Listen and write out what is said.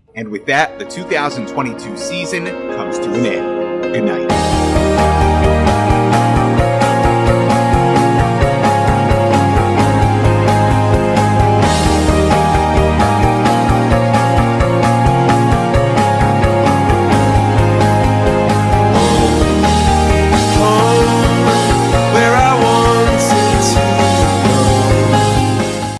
And with that, the 2022 season comes to an end. Good night.